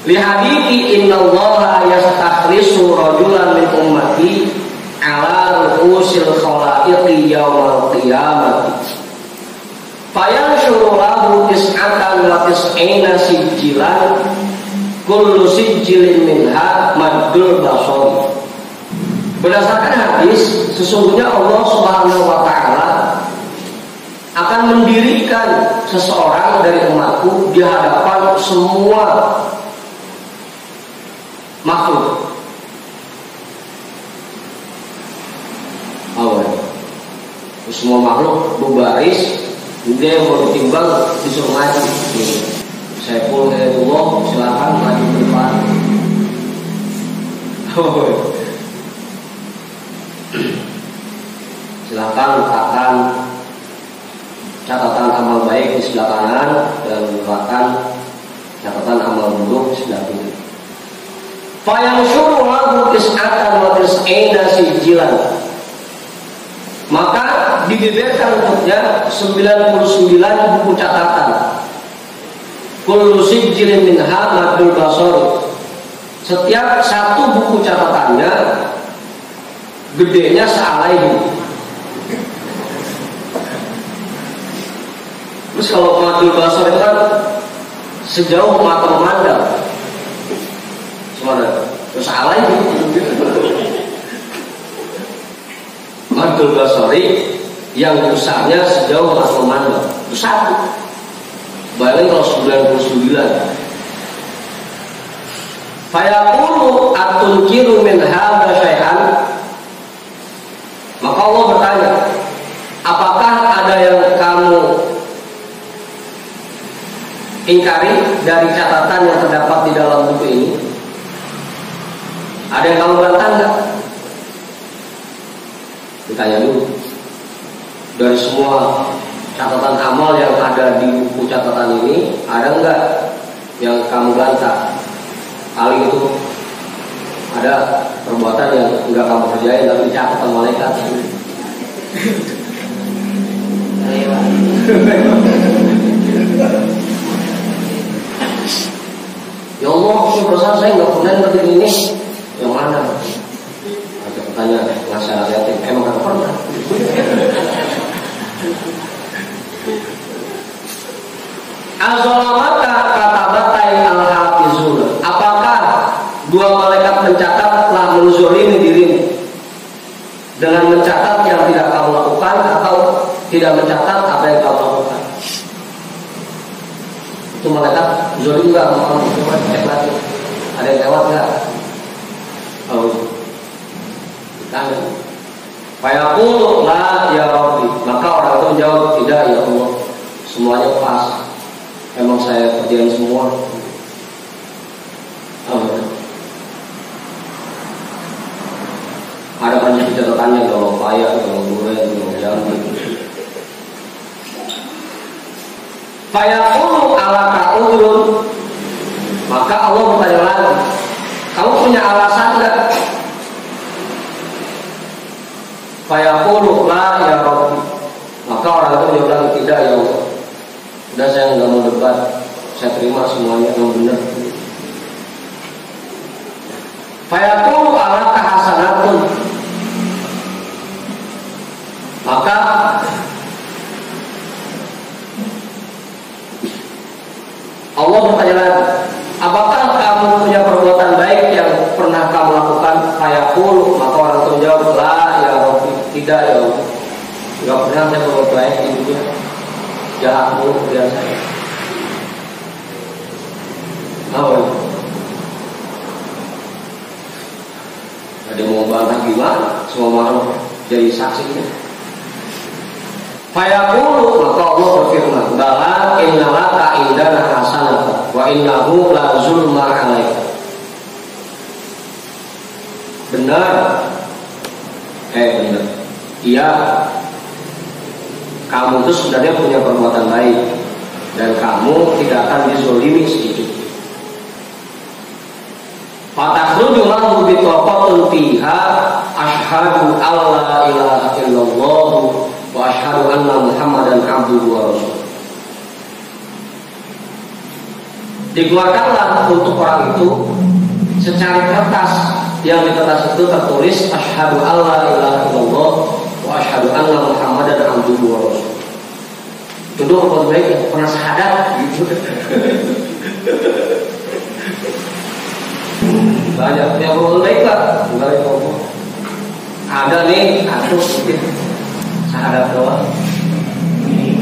Li hadithi innallaha yastakhrisu rajulan min ummati ala ru'usil khalaiqi yaumal qiyamati fayanshuru lahu tis'atan wa tis'ina sijjilan kullu sijjilin minha maddul basari. Berdasarkan hadis, sesungguhnya Allah Subhanahu wa taala akan mendirikan seseorang dari umatku di hadapan semua makhluk. Semua makhluk berbaris, dia yang mau ditimbang disuruh maju. Saya pun Allah, silakan maju ke depan. Silakan letakkan catatan amal baik di sebelah kanan dan letakkan catatan amal buruk di sebelah kiri. Fayanshuru lahu tis'atan wa tis'ina sijjilan. Maka dibeberkan untuknya 99 buku catatan. Kullu sijjilin minha maddul basari. Setiap satu buku catatannya gedenya sealaihi. Terus kalau maddul basari itu kan sejauh mata memandang. Semana? Terus alaihi. Maddul basari yang besarnya sejauh mata memandang itu satu. Bayangin kalau 99. Fayaqulu atunkiru min hadza syai'an. Maka Allah bertanya, apakah ada yang kamu ingkari dari catatan yang terdapat di dalam buku ini? Ada yang kamu bantah enggak? Ditanya dulu. Dari semua catatan amal yang ada di buku catatan ini, ada enggak yang kamu bantah? Kali itu ada perbuatan yang enggak kamu kerjain tapi dicatat sama malaikat. Ya Allah, perasaan saya enggak pernah ngerti ini. Yang mana? Ada pertanyaan nasihat yatim, emang enggak pernah. Azolamaka katabatai al-hafizun. Apakah dua malaikat pencatat telah menzolimi dirimu dengan mencatat yang tidak kamu lakukan atau tidak mencatat apa yang kamu lakukan? Itu malaikat zolim enggak? Mau coba cek lagi. Ada yang lewat enggak? Oh, kan? Fayaqulu la ya Rabbi. Maka orang itu menjawab, tidak ya Allah, semuanya pas. Emang saya kerjain semua. Ada banyak catatannya kalau payah, kalau duren, kalau jambi. Fayaqulu alaka udrun. Maka Allah bertanya lagi, kamu punya alasan enggak? Fayaqulu la ya Rabbi. Maka orang itu menjawab, tidak ya Allah. Udah, saya nggak mau debat, saya terima semuanya yang benar. Fayaqulu alaka hasanatun. Maka Allah bertanya lagi, apakah kamu punya perbuatan baik yang pernah kamu lakukan? Fayaqulu. Maka orang itu menjawab, la ya Rabbi, tidak ya Allah. Nggak pernah saya berbuat baik di dunia. Jahat mulu kerjaan saya. Apa? Ada mau bantah gimana? Semua makhluk jadi saksinya. Fayaqulu. Maka Allah berfirman, bala innalaka indana hasanatan wa innahu la zulma 'alaika. Benar. Benar. Iya, kamu itu sebenarnya punya perbuatan baik dan kamu tidak akan dizolimi sedikit. Fatakhruju lahu bitaqatun fiha asyhadu alla ilaha illallah wa asyhadu anna Muhammadan abduhu wa rasuluh. Dikeluarkanlah untuk orang itu secari kertas, yang di kertas itu tertulis asyhadu alla ilaha illallah wa asyhadu anna muhammadan abduhu wa rasuluh. Itu doa buat baik ya, pernah syahadat gitu. Banyak yang buat baik lah, enggak itu. Ada nih, aku sedikit syahadat doang. Ini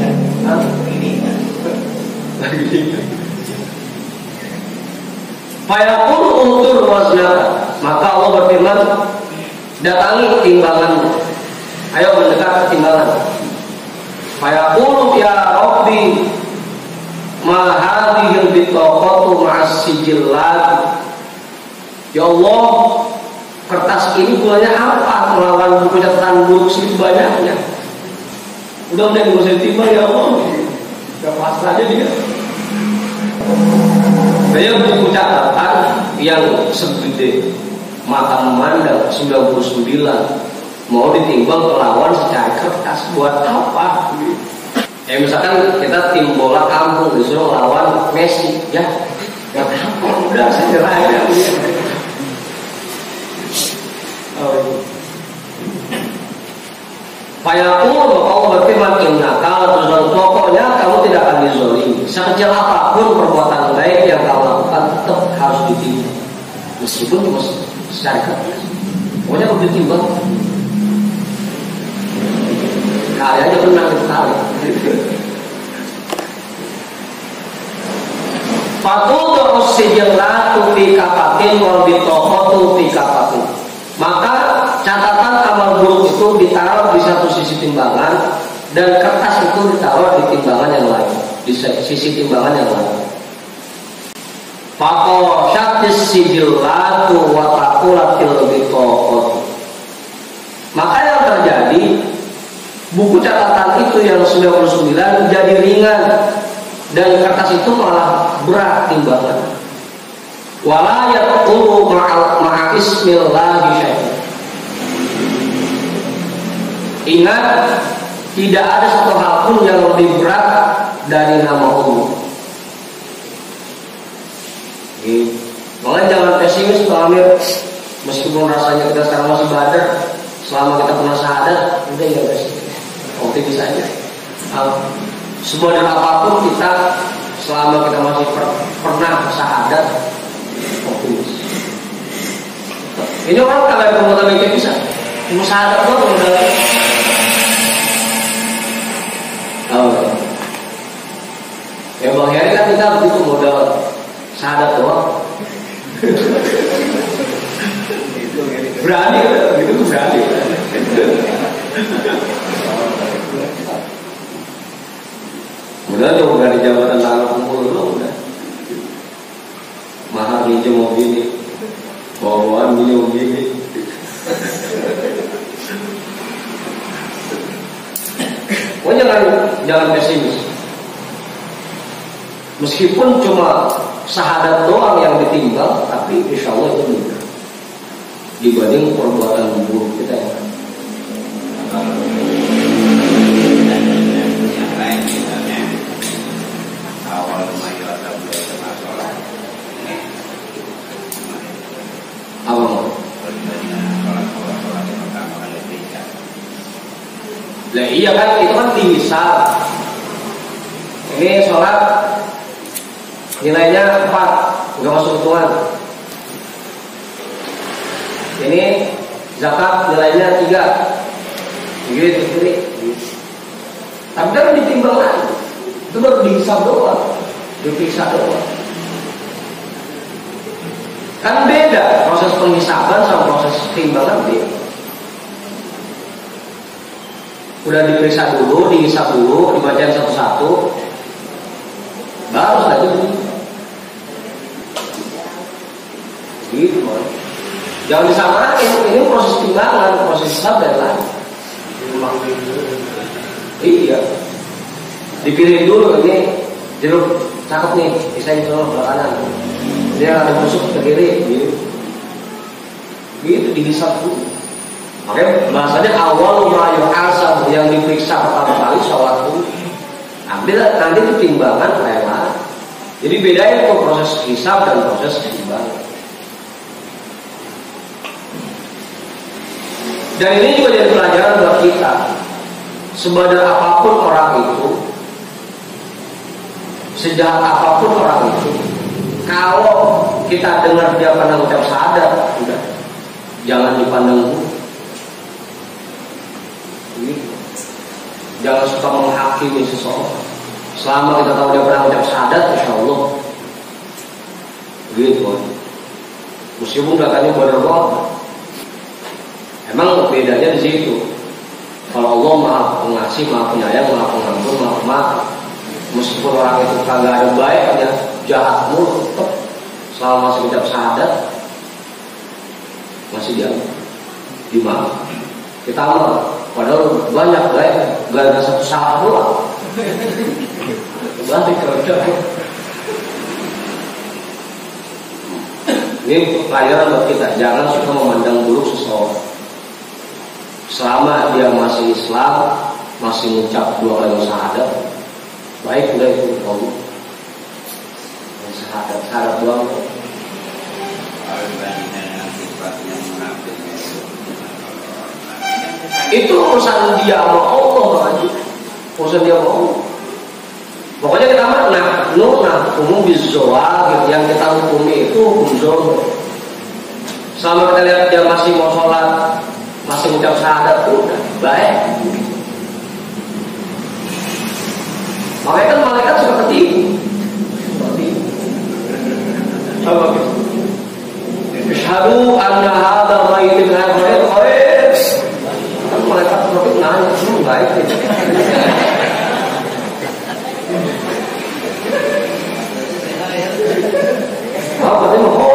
Fayaqul utur waznaka, maka Allah berfirman, datangi timbangan, ayo mendekat ke timbangan. Fayaqul ya Rabbi ma hadhil bitaqatu ma'as sijillat. Ya Allah, kertas ini gunanya apa melawan buku catatan buruk segitu banyaknya? Mudah-mudahan gak usah timbang ya Allah. Gak pas aja dia. Saya buku catatan yang segede mata memandang 99 mau ditimbang melawan secara kertas buat apa? Ya misalkan kita tim bola kampung disuruh lawan Messi, ya nggak apa, udah saya nyerah aja. Fayaqul, Allah berfirman, innaka, terus pokoknya kamu tidak akan dizalimi. Sekecil apapun perbuatan baik yang kamu lakukan tetap harus ditimbang, meskipun cuma secara kertas. Pokoknya harus ditimbang. Kali aja menang itu kali. Fatudu sijillatu fi kafatin wal bitaqatu fi kafatin. Maka catatan amal buruk itu ditaruh di satu sisi timbangan dan kertas itu ditaruh di timbangan yang lain, di sisi timbangan yang lain. Faqashatis sijillatu wa taqulatil bitaqatu. Maka yang terjadi, buku catatan itu yang 99 jadi ringan dan kertas itu malah berat timbangan. Wala yaqulu ma'a ismillahi syai'un. Ingat, tidak ada satu hal pun yang lebih berat dari nama Allah. Makanya jangan pesimis Pak Amir. Meskipun rasanya kita sekarang masih badar, selama kita pernah syahadat, udah ya guys, optimis aja. Semua dan apapun kita, selama kita masih pernah syahadat, optimis. Ini orang kagak ada perbuatan baik bisa, cuma syahadat doang udah. Ya Bang Heri kan kita begitu modal syahadat doang. Berani kan? Itu berani. Udah coba dari jabatan tanah kumpul dulu udah. Mahar minjem mau gini, bawaan minjem gini. Oh jangan pesimis. Meskipun cuma syahadat doang yang ditimbang, tapi insya Allah itu mudah dibanding perbuatan buruk kita ya. Yang lain misalnya awal mayoritas beliau sholat Apa mau? Sholat yang pertama kali beda. Lah iya kan, itu kan misal. Ini sholat nilainya 4, nggak masuk hitungan. Ini zakat nilainya 3, gitu. Tapi kan ditimbang lagi, itu baru dihisab doang, diperiksa doang. Kan beda proses penghisaban sama proses timbangan beda. Udah diperiksa dulu, dihisab dulu, dibacain satu-satu, baru setelah itu gitu. Jangan disamain, ini proses timbangan, proses hisab dan lain. Iya, dipilih dulu ini jeruk cakep nih, bisa itu belah kanan, dia ada busuk ke kiri, gitu dihisab dulu. Makanya bahasanya awal merayu asal yang diperiksa pertama kali sholat dulu. Nanti itu timbangan lewat Jadi bedain itu proses hisab dan proses ibadah. Dan ini juga jadi pelajaran buat kita. Sebadar apapun orang itu, sejahat apapun orang itu, kalau kita dengar dia pandang ucap syahadat, udah jangan dipandang buruk. Jangan suka menghakimi seseorang. Selama kita tahu dia pernah ucap syahadat, insya Allah gitu. Meskipun katanya benar, emang bedanya di situ. Kalau Allah maha pengasih, maha penyayang, maha pengampun, maha pemaaf. Meskipun orang itu kagak ada baiknya, jahat mulu, tetap selama masih ucap syahadat masih dia dimaaf. Kita mah padahal banyak baik, gak ada satu salah doang. Balik kerja. Ini pelajaran buat kita, jangan suka memandang buruk seseorang. Selama dia masih Islam, masih mengucap 2 kali syahadat, baik udah itu Allah. Syahadat doang. Itu urusan dia sama Allah aja. Urusan dia sama Allah. Pokoknya kita umum bizoa gitu. Yang kita hukumi itu hukum zahir. Selama kita lihat dia masih mau sholat, masih mengucap syahadat, udah baik. Makanya kan malaikat suka ketipu. Apa gitu? Asyhadu anna hadzal mayyit min al-mayyit khair. Kan malaikat profit nanya, baik gitu. Apa dia mau?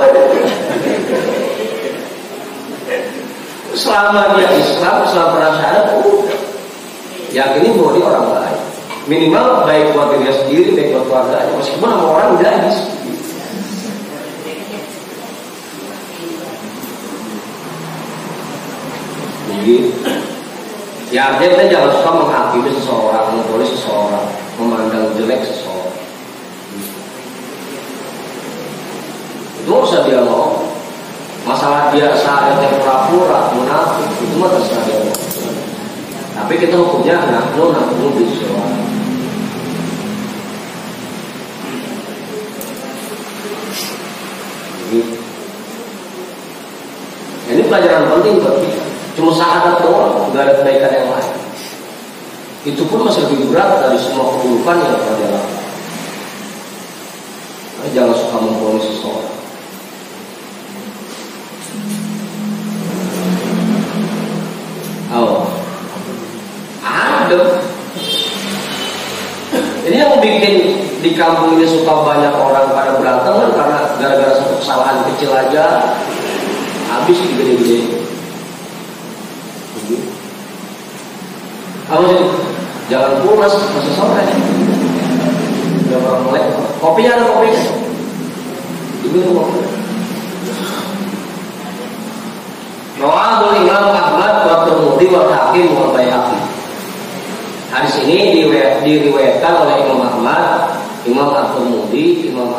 Selama dia Islam, selama pernah syahadat, yakini bahwa dia orang baik. Minimal baik buat dirinya sendiri, baik buat keluarganya. Meskipun sama orang gadis. Jadi, ya artinya kita jangan suka menghakimi seseorang, memponis seseorang, memandang jelek seseorang. Itu usah dia mau. Masalah dia syahadatnya pura-pura, munafik, itu mah terserah dia mau. Tapi kita hukumnya nahnu bisyawab. Ini pelajaran penting buat kita. Cuma syahadat doang, nggak ada kebaikan yang lain. Itu pun masih lebih berat dari semua keburukan yang pernah dia lakukan. Jangan suka memponis seseorang. Ada. Ini yang bikin di kampung ini suka banyak orang pada berantem kan karena gara-gara satu kesalahan kecil aja habis gede-gede. Apa sih? Jangan pulas masih sore. Udah orang melek. Kopinya ada kopinya. Ini kopi. Rawahul Imam Ahmad wa Tirmidzi wa Hakim wa Baihaqi. Hadis ini diriwayatkan oleh Imam Ahmad, Imam At-Tirmidzi, Imam